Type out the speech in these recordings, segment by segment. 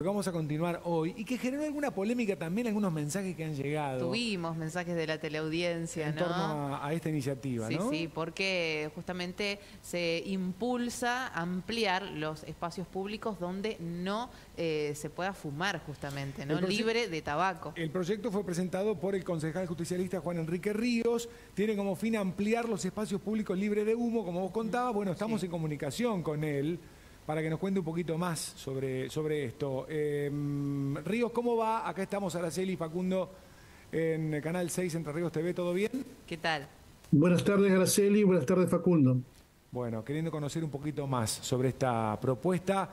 que vamos a continuar hoy y que generó alguna polémica también, algunos mensajes que han llegado Tuvimos mensajes de la teleaudiencia, en ¿no? torno a esta iniciativa, Sí, ¿no? sí, porque justamente se impulsa ampliar los espacios públicos donde no se pueda fumar, justamente, ¿no? Libre de tabaco. El proyecto fue presentado por el concejal justicialista Juan Enrique Ríos. Tiene como fin ampliar los espacios públicos libres de humo, como vos contabas. Bueno, estamos en comunicación con él para que nos cuente un poquito más sobre esto. Ríos, ¿cómo va? Acá estamos Araceli y Facundo en Canal 6 Entre Ríos TV. ¿Todo bien? ¿Qué tal? Buenas tardes, Araceli. Buenas tardes, Facundo. Bueno, queriendo conocer un poquito más sobre esta propuesta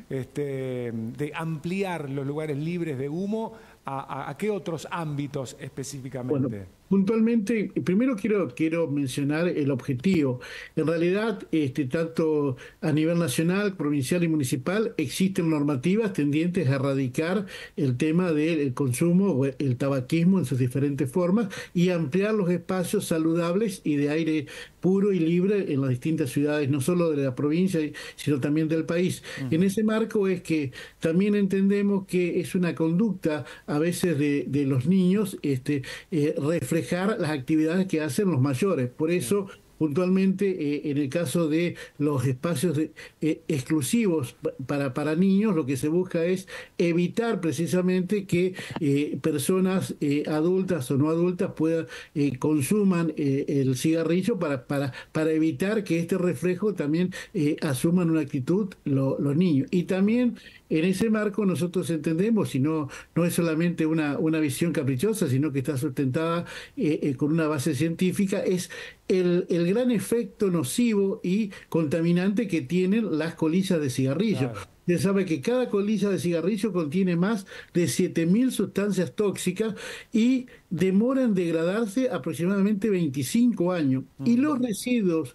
de ampliar los lugares libres de humo, ¿a qué otros ámbitos específicamente? Bueno, puntualmente, primero quiero mencionar el objetivo. En realidad, tanto a nivel nacional, provincial y municipal, existen normativas tendientes a erradicar el tema del consumo o el tabaquismo en sus diferentes formas y ampliar los espacios saludables y de aire puro y libre en las distintas ciudades, no solo de la provincia, sino también del país. En ese marco es que también entendemos que es una conducta a veces de los niños reflejar las actividades que hacen los mayores. Por eso, puntualmente, en el caso de los espacios exclusivos para niños, lo que se busca es evitar precisamente que personas adultas o no adultas consuman el cigarrillo para evitar que este reflejo también asuman una actitud los niños. Y también en ese marco nosotros entendemos, y no es solamente una visión caprichosa, sino que está sustentada con una base científica, es el gran efecto nocivo y contaminante que tienen las colillas de cigarrillo. Claro. Usted sabe que cada colilla de cigarrillo contiene más de 7.000 sustancias tóxicas y demora en degradarse aproximadamente 25 años. Y los residuos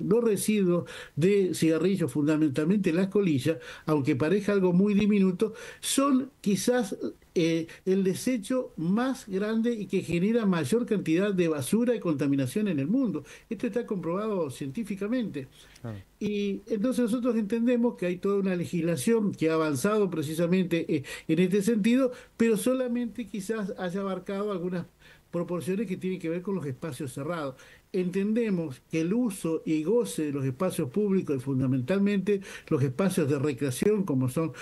de cigarrillos, fundamentalmente las colillas, aunque parezca algo muy diminuto, son quizás el desecho más grande y que genera mayor cantidad de basura y contaminación en el mundo. Esto está comprobado científicamente. Claro. Y entonces nosotros entendemos que hay toda una legislación que ha avanzado precisamente en este sentido, pero solamente quizás haya abarcado algunas proporciones que tienen que ver con los espacios cerrados. Entendemos que el uso y goce de los espacios públicos y fundamentalmente los espacios de recreación, como son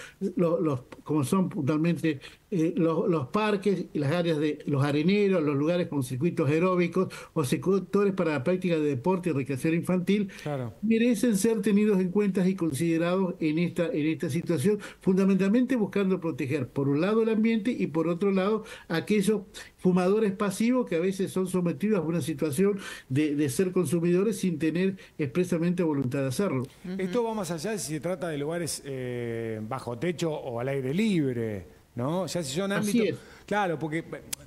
puntualmente los parques, las áreas de los areneros, los lugares con circuitos aeróbicos o sectores para la práctica de deporte y recreación infantil, Claro. merecen ser tenidos en cuenta y considerados en esta situación, fundamentalmente buscando proteger por un lado el ambiente y por otro lado aquellos fumadores pasivos que a veces son sometidos a una situación de ser consumidores sin tener expresamente voluntad de hacerlo. Esto va más allá de si se trata de lugares bajo techo o al aire libre, ¿no? Ya si son ámbitos... Así es. Claro, porque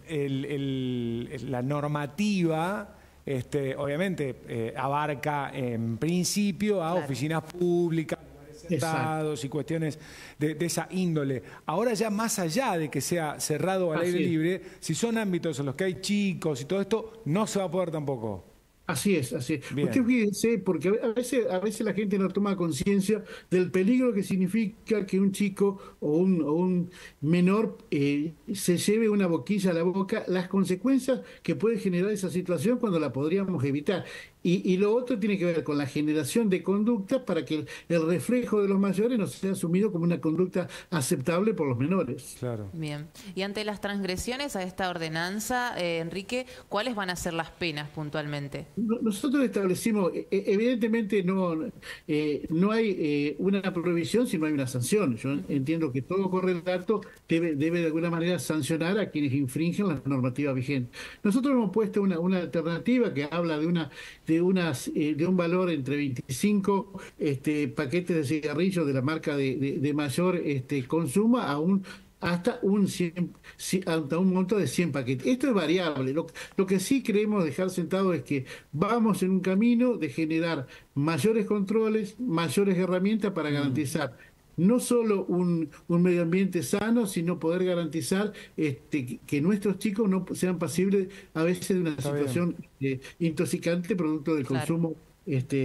la normativa obviamente abarca en principio a oficinas públicas, y cuestiones de esa índole. Ahora ya más allá de que sea cerrado al aire libre, si son ámbitos en los que hay chicos y todo esto, no se va a poder tampoco. Así es, así es. Bien. Usted fíjense, porque a veces la gente no toma conciencia del peligro que significa que un chico o un menor se lleve una boquilla a la boca, las consecuencias que puede generar esa situación cuando la podríamos evitar. Y lo otro tiene que ver con la generación de conductas para que el reflejo de los mayores no sea asumido como una conducta aceptable por los menores. Claro. Bien. Y ante las transgresiones a esta ordenanza, Enrique, ¿cuáles van a ser las penas puntualmente? Nosotros establecimos, evidentemente no hay una prohibición, sino hay una sanción. Yo entiendo que todo correlato debe de alguna manera sancionar a quienes infringen la normativa vigente. Nosotros hemos puesto una alternativa que habla de un valor entre 25 paquetes de cigarrillos de la marca de mayor consumo hasta un monto de 100 paquetes. Esto es variable. Lo que sí queremos dejar sentado es que vamos en un camino de generar mayores controles, mayores herramientas para garantizar no solo un medio ambiente sano, sino poder garantizar que nuestros chicos no sean pasibles a veces de una situación intoxicante producto del consumo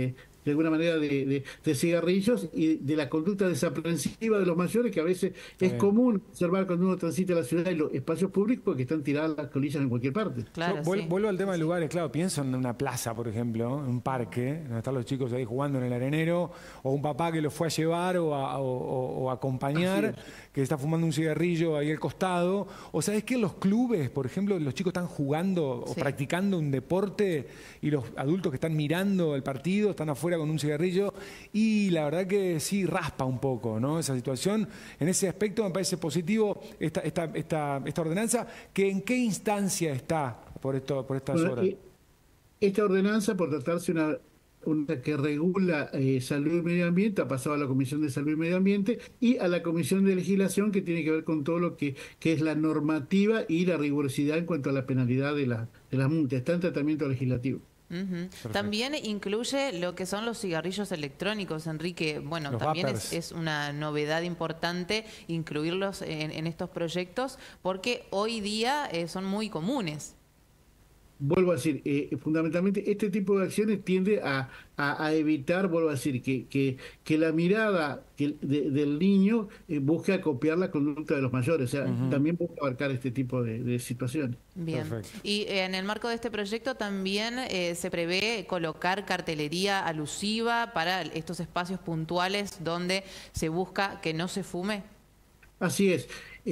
de alguna manera de cigarrillos y de la conducta desaprensiva de los mayores, que a veces es común observar cuando uno transita la ciudad y los espacios públicos porque están tiradas las colillas en cualquier parte. Claro, Vuelvo al tema de lugares, claro, pienso en una plaza, por ejemplo, en un parque, donde están los chicos ahí jugando en el arenero, o un papá que los fue a llevar o a acompañar, que está fumando un cigarrillo ahí al costado. O sabes que en los clubes, por ejemplo, los chicos están jugando o practicando un deporte y los adultos que están mirando el partido están afuera con un cigarrillo, y la verdad que sí raspa un poco, ¿no? Esa situación. En ese aspecto me parece positivo esta ordenanza, que en qué instancia está por estas horas. Esta ordenanza, por tratarse una que regula salud y medio ambiente, ha pasado a la Comisión de Salud y Medio Ambiente y a la Comisión de Legislación, que tiene que ver con todo lo que es la normativa y la rigurosidad en cuanto a la penalidad de las multas. Está en tratamiento legislativo. También incluye lo que son los cigarrillos electrónicos, Enrique. Bueno, los también vapers. es una novedad importante incluirlos en estos proyectos, porque hoy día son muy comunes. Vuelvo a decir, fundamentalmente este tipo de acciones tiende a evitar, vuelvo a decir, que la mirada del niño busque copiar la conducta de los mayores. O sea, también busca abarcar este tipo de situaciones. Bien. Perfecto. Y en el marco de este proyecto también se prevé colocar cartelería alusiva para estos espacios puntuales donde se busca que no se fume. Así es.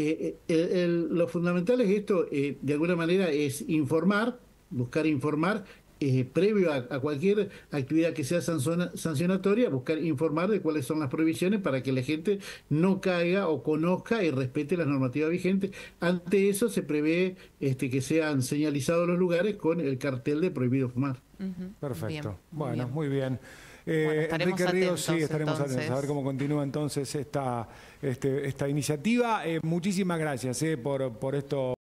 Lo fundamental es esto, de alguna manera, es informar, buscar informar, previo a cualquier actividad que sea sancionatoria, buscar informar de cuáles son las prohibiciones para que la gente no caiga o conozca y respete las normativas vigentes. Ante eso se prevé que sean señalizados los lugares con el cartel de prohibido fumar. Perfecto. Bien, Bueno, bien. muy bien. Estaremos Enrique Ríos, sí, atentos, estaremos entonces. atentos a ver cómo continúa entonces esta iniciativa. Muchísimas gracias por esto.